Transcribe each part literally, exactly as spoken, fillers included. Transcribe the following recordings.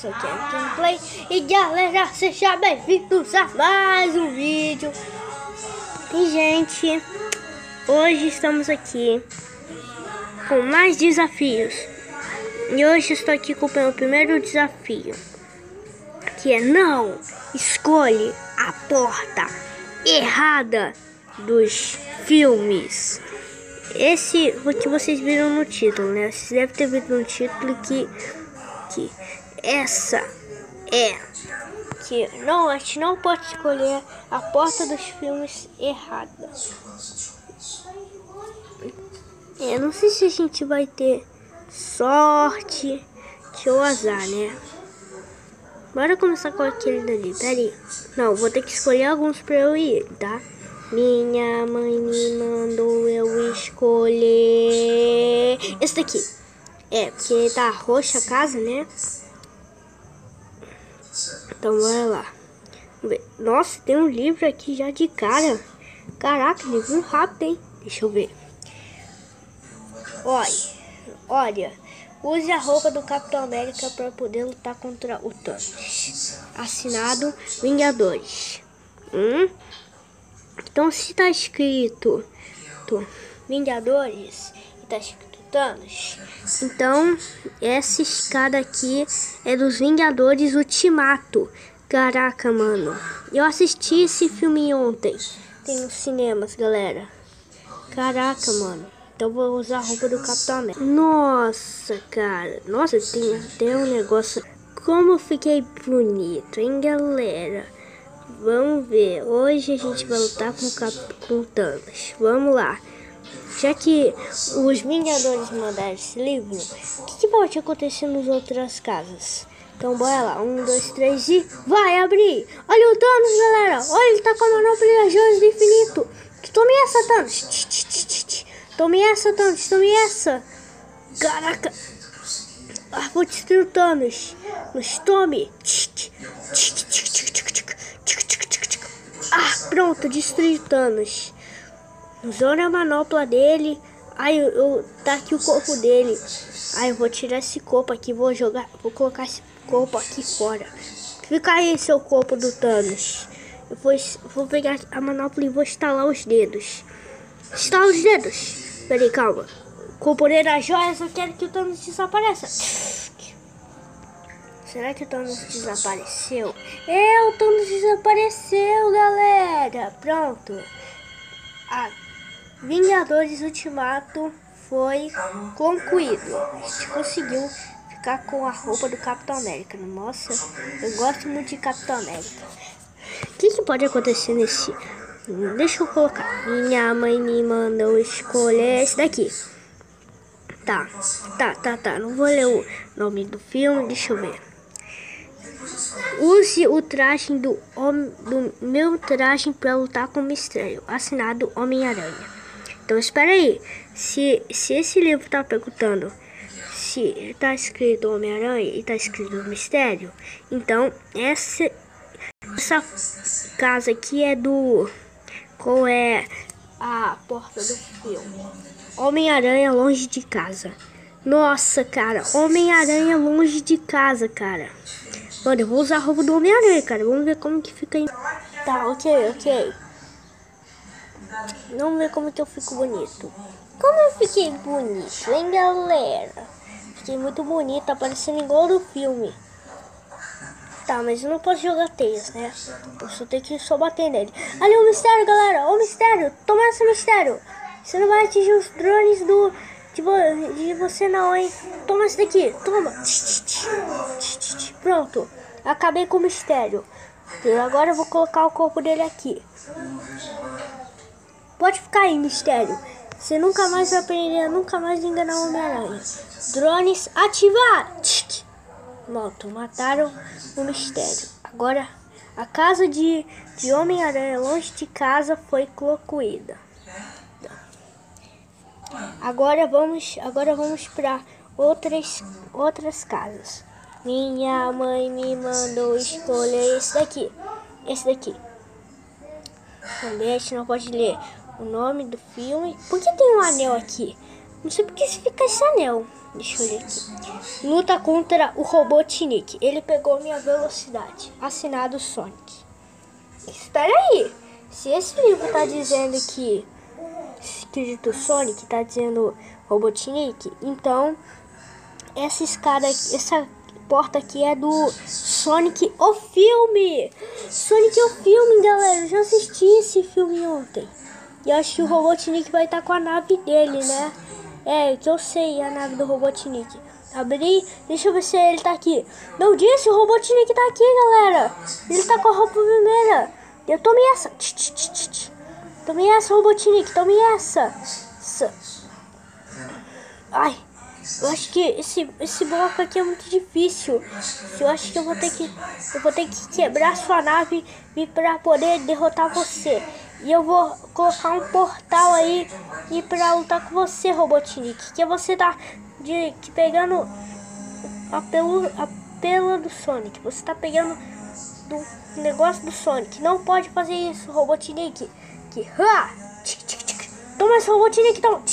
sou Ken Gameplay e galera, sejam bem-vindos a mais um vídeo. E gente, hoje estamos aqui com mais desafios. E hoje estou aqui com o meu primeiro desafio, que é não escolhe a porta errada dos filmes. Esse o que vocês viram no título, né? Vocês devem ter visto no título que, que essa é que não, a gente não pode escolher a porta dos filmes errada. Eu não sei se a gente vai ter sorte ou azar, né? Bora começar com aquele dali. Pera aí. Não, vou ter que escolher alguns pra eu ir, tá? Minha mãe me mandou eu escolher esse daqui. É, porque tá roxa a casa, né? Então bora lá. Vamos ver. Nossa, tem um livro aqui já de cara. Caraca, livro rápido, hein? Deixa eu ver. Olha, olha. Use a roupa do Capitão América para poder lutar contra o Thanos. Assinado Vingadores. Hum? Então se tá escrito tô, Vingadores e tá escrito Thanos, então essa escada aqui é dos Vingadores Ultimato. Caraca, mano, eu assisti esse filme ontem, tem nos cinemas, galera. Caraca, mano, então vou usar a roupa do Capitão América. Nossa, cara, nossa, tem até um negócio. Como eu fiquei bonito, hein, galera? Vamos ver, hoje a gente vai lutar com o, Cap... com o Thanos. Vamos lá. Já que os Vingadores mandaram esse livro, o que, que pode acontecer nas outras casas? Então bora lá, um, dois, três e vai abrir! Olha o Thanos, galera! Olha, ele tá com a manopla das joias do infinito! Tome essa, Thanos! Tch, tch, tch, tch, tch. Tome essa, Thanos! Tome essa! Caraca! Ah, vou destruir o Thanos! Mas tome! Tch, tch, tch, tch, tch, tch, tch, tch. Ah, pronto, destruí o Thanos. Usou a manopla dele. Aí eu, eu tá aqui o corpo dele. Aí eu vou tirar esse corpo aqui, vou jogar, vou colocar esse corpo aqui fora. Fica aí seu corpo do Thanos. Eu vou, vou pegar a manopla e vou estalar os dedos. Estala os dedos. Peraí, calma. Com o poder das joias eu quero que o Thanos desapareça. Será que o Thanos desapareceu? É, o Thanos desapareceu, galera. Pronto. A Vingadores Ultimato foi concluído. A gente conseguiu ficar com a roupa do Capitão América. Nossa, eu gosto muito de Capitão América. O que, que pode acontecer nesse... Deixa eu colocar. Minha mãe me mandou escolher esse daqui. Tá, tá, tá, tá. Não vou ler o nome do filme, deixa eu ver. Use o traje do, do meu traje para lutar com o Mistério. Assinado Homem-Aranha. Então espera aí. Se, se esse livro tá perguntando se tá escrito Homem-Aranha e tá escrito Mistério, então essa, essa casa aqui é do... Qual é a porta do filme? Homem-Aranha longe de casa. Nossa, cara. Homem-Aranha longe de casa, cara. Mano, eu vou usar a roupa do Homem-Aranha, cara. Vamos ver como que fica aí. Tá, ok, ok. Vamos ver como que eu fico bonito. Como eu fiquei bonito, hein, galera? Fiquei muito bonito, tá parecendo igual do filme. Tá, mas eu não posso jogar teias, né? Eu só tenho que só bater nele. Ali o Mistério, galera. Ô, Mistério, toma esse Mistério. Você não vai atingir os drones do... De, vo de você não, hein? Toma esse daqui, toma. Pronto, acabei com o Mistério. E agora eu vou colocar o corpo dele aqui. Pode ficar aí, Mistério. Você nunca mais vai aprender, nunca mais enganar o Homem-Aranha. Drones ativar. Pronto, mataram o Mistério. Agora a casa de, de Homem-Aranha longe de casa foi concluída. Agora vamos, agora vamos para outras, outras casas. Minha mãe me mandou escolher esse daqui. Esse daqui. Também a gente não pode ler o nome do filme. Por que tem um anel aqui? Não sei porque fica esse anel. Deixa eu olhar aqui. Luta contra o Robotnik. Ele pegou minha velocidade. Assinado Sonic. Espera aí. Se esse livro tá dizendo que escrito Sonic, tá dizendo Robotnik, então essa escada, essa porta aqui é do Sonic o filme. Sonic o filme, galera. Eu já assisti esse filme ontem. E eu acho que o Robotnik vai estar com a nave dele, né? É, que eu sei a nave do Robotnik. Abri, deixa eu ver se ele tá aqui. Não disse, o Robotnik tá aqui, galera. Ele tá com a roupa vermelha. Eu tomei essa. Tch, tch, tch, tch. Tomei essa, Robotnik. Tomei essa. essa. Ai, eu acho que esse, esse bloco aqui é muito difícil. Eu acho que eu vou ter que eu vou ter que quebrar sua nave para poder derrotar você. E eu vou colocar um portal aí e para lutar com você, Robotnik. Que você tá de, que pegando a pelo, a pela do Sonic. Você tá pegando do negócio do Sonic. Não pode fazer isso, Robotnik. Que, ha! Toma esse Robotnik, toma.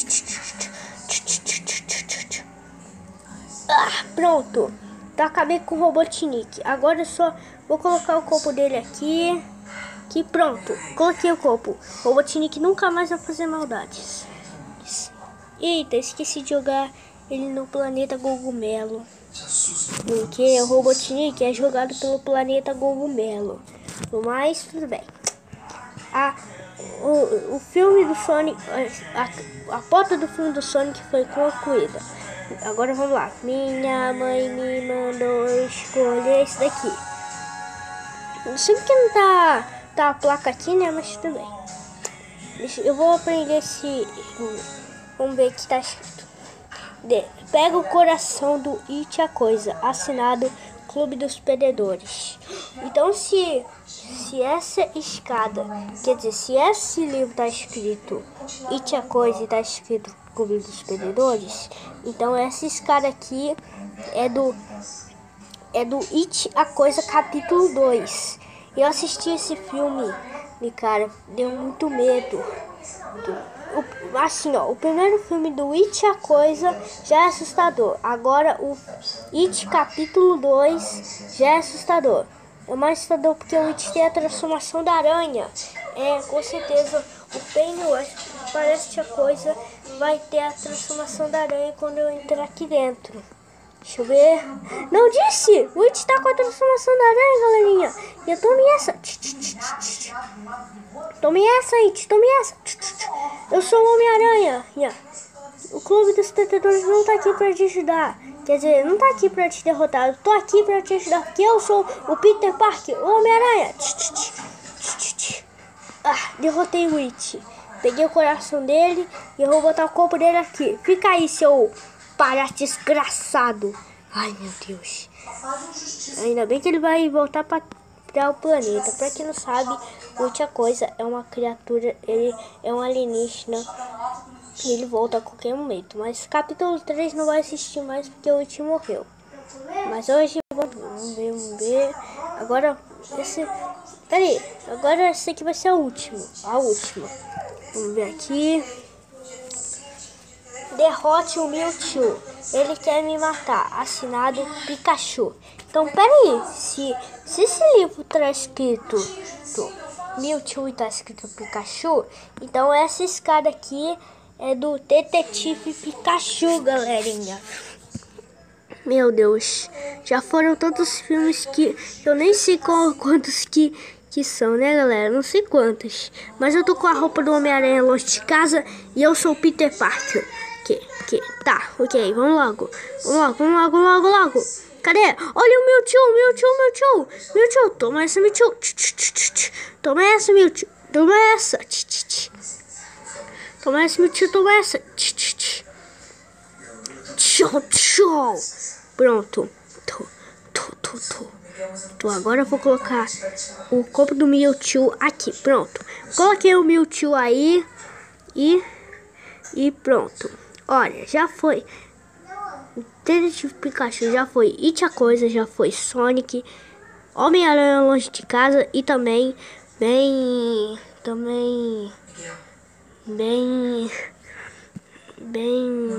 Ah, pronto. Então acabei com o Robotnik. Agora eu só vou colocar o corpo dele aqui. Que pronto. Coloquei o corpo. O Robotnik nunca mais vai fazer maldades. Eita, esqueci de jogar ele no planeta Gogumelo. Porque o Robotnik é jogado pelo planeta Gogumelo. Mas tudo bem. A, o, o filme do Sonic, a, a porta do filme do Sonic foi concluída. Agora vamos lá. Minha mãe me mandou escolher esse daqui. Não sei porque não tá, tá a placa aqui, né? Mas tudo bem. Deixa, eu vou aprender esse. Vamos ver o que tá escrito. De, pega o coração do It a Coisa. Assinado Clube dos Perdedores. Então se, se essa escada, quer dizer, se esse livro tá escrito It a Coisa e tá escrito Clube dos Perdedores, então essa escada aqui é do é do It a Coisa capítulo dois. Eu assisti esse filme e cara, deu muito medo. O, assim ó, o primeiro filme do It a Coisa já é assustador. Agora o It capítulo dois já é assustador. É mais assustador porque o It tem a transformação da aranha. É, com certeza o Pennywise, parece a coisa, vai ter a transformação da aranha quando eu entrar aqui dentro. Deixa eu ver. Não disse! O It tá com a transformação da aranha, galerinha. E eu tomei essa. Tome essa, It. Tome essa. Eu sou o Homem-Aranha. O Clube dos Perdedores não tá aqui pra te ajudar. Quer dizer, não tá aqui pra te derrotar. Eu tô aqui pra te ajudar. Porque eu sou o Peter Parker, o Homem-Aranha. Ah, derrotei o It. Peguei o coração dele e eu vou botar o corpo dele aqui. Fica aí, seu palhaço desgraçado. Ai, meu Deus. Ainda bem que ele vai voltar pra, pra o planeta. Pra quem não sabe, o It a Coisa é uma criatura, ele é um alienígena. E ele volta a qualquer momento. Mas capítulo três não vai assistir mais porque o It morreu. Mas hoje vamos ver, vamos ver. Agora esse. Peraí, agora esse aqui vai ser a última. A última. Vamos ver aqui. Derrote o Mewtwo. Ele quer me matar. Assinado Pikachu. Então, peraí. Se, se esse livro tá escrito Mewtwo e tá escrito Pikachu, então essa escada aqui é do Detetive Pikachu, galerinha. Meu Deus. Já foram tantos filmes que eu nem sei qual, quantos que, que são, né, galera? Não sei quantos. Mas eu tô com a roupa do Homem-Aranha longe de casa e eu sou o Peter Parker. Que, que, tá, ok, vamos logo. Vamos logo, vamos logo, logo, logo. Cadê? Olha o Mewtwo, Mewtwo, Mewtwo. Mewtwo, toma essa, Mewtwo. Toma essa, Mewtwo. Toma essa. Toma essa, Mewtwo, toma essa. Tchau, tchau. Pronto. Tô, tô, tô, tô. Então agora eu vou colocar o corpo do Mewtwo aqui. Pronto. Coloquei o Mewtwo aí. E... E pronto. Olha, já foi. Detetive Pikachu já foi. It a Coisa já foi. Sonic. Homem-Aranha longe de casa. E também... Bem... Também... Bem... bem...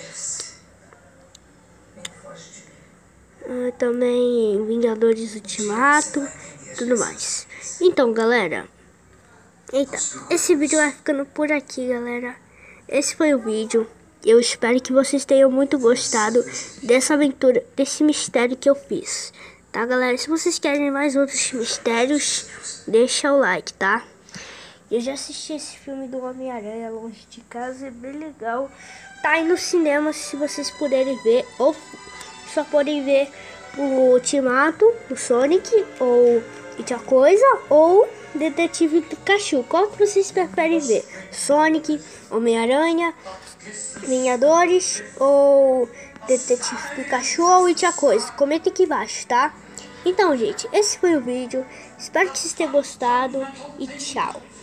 Uh, também Vingadores Ultimato, tudo mais. Então, galera, eita, esse vídeo vai ficando por aqui, galera. Esse foi o vídeo. Eu espero que vocês tenham muito gostado dessa aventura, desse mistério que eu fiz, tá, galera? Se vocês querem mais outros mistérios, deixa o like, tá? Eu já assisti esse filme do Homem-Aranha Longe de Casa, é bem legal. Tá aí no cinema, se vocês puderem ver, ou só podem ver o Ultimato, o Sonic, ou outra coisa, ou Detetive Pikachu. Qual que vocês preferem ver? Sonic, Homem-Aranha, Vingadores ou Detetive Pikachu ou outra coisa? Comenta aqui embaixo, tá? Então, gente, esse foi o vídeo. Espero que vocês tenham gostado e tchau.